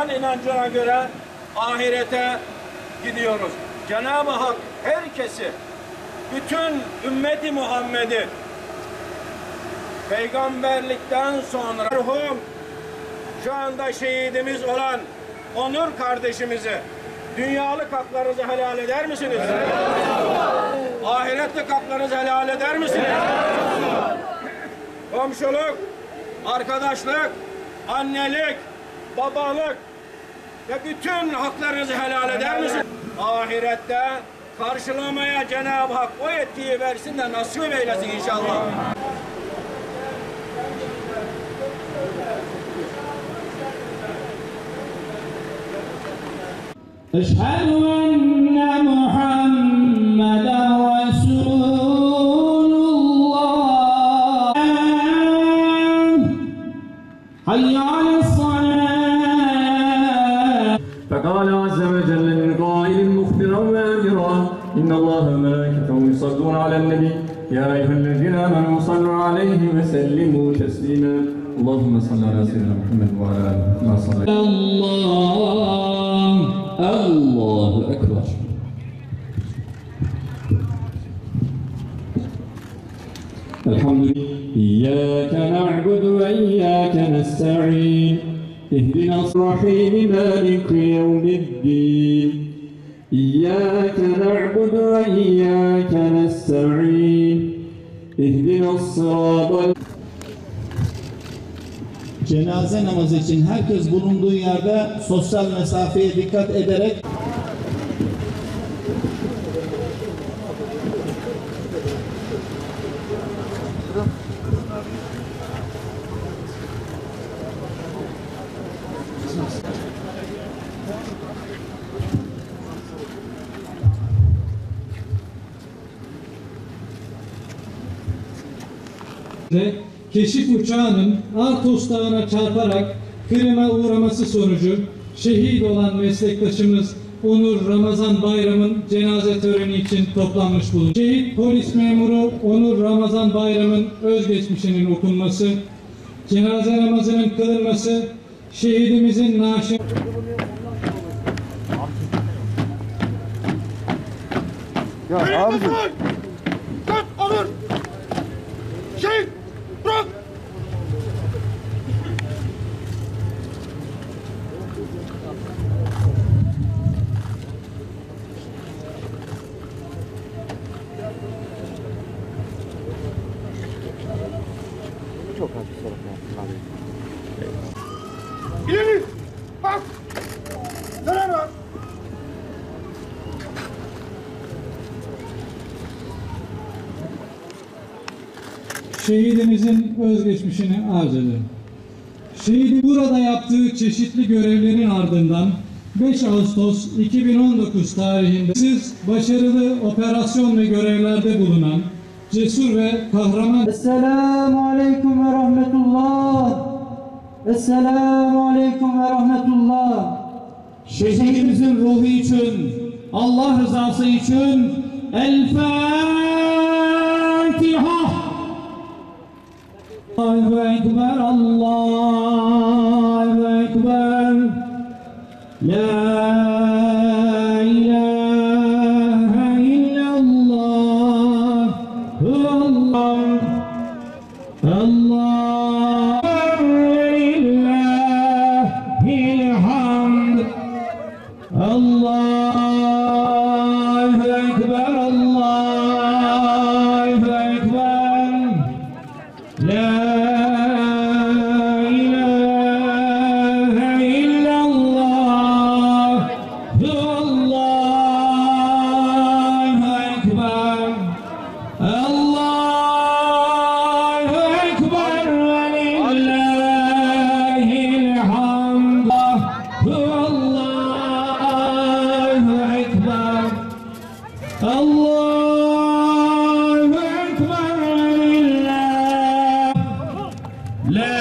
Kur'an inancına göre ahirete gidiyoruz. Cenab-ı Hak herkesi, bütün ümmeti Muhammed'i peygamberlikten sonra merhum, şu anda şehidimiz olan Onur kardeşimizi dünyalık haklarınızı helal eder misiniz? Ahiretlik haklarınızı helal eder misiniz? Komşuluk, arkadaşlık, annelik, babalık ve bütün haklarınızı helal eder misiniz? Ahirette karşılamaya Cenab-ı Hak o yetkiyi versin de nasip eylesin inşallah. أشهد أن محمدا رسول الله حي على الصلاة فقال عز وجل من قائل مخبرا وامرا إن الله وملائكته يصلون على النبي يا أيها الذين آمنوا صلوا عليه وسلموا تسليما اللهم صل على سيدنا محمد وعلى آله وصحبه الله أكبر الحمد لله إياك نعبد وإياك نستعين اهدنا الصراط مالك يوم الدين إياك نعبد وإياك نستعين اهدنا الصراط. Cenaze namazı için herkes bulunduğu yerde sosyal mesafeye dikkat ederek keşif uçağının Artos Dağı'na çarparak kırıma uğraması sonucu şehit olan meslektaşımız Onur Ramazan Bayram'ın cenaze töreni için toplanmış bulundu. Şehit polis memuru Onur Ramazan Bayram'ın özgeçmişinin okunması, cenaze namazının kılınması, şehidimizin naaşı... Ya abicim. Kalk Onur. Şehit. Bırak. Çok hafif sorun abi. İleri. Bak. Döner bak. Şehidimizin özgeçmişini arz ederim. Şehidin burada yaptığı çeşitli görevlerin ardından 5 Ağustos 2019 tarihinde siz başarılı operasyon ve görevlerde bulunan cesur ve kahraman... Esselamu Aleyküm ve Rahmetullah. Esselamu Aleyküm ve Rahmetullah. şehidimizin ruhu için, Allah rızası için El Fatiha. Allahu Ekber, Allahu Ekber. La ilahe illallah. Allah. Allah. Lillahil hamd. Allahu Ekber, Allahu Ekber. La ilahe illallah. Allahu Ekber. Allahu Ekber ve lillahil hamd. Allahu Ekber. Allahu Ekber ve lillah. La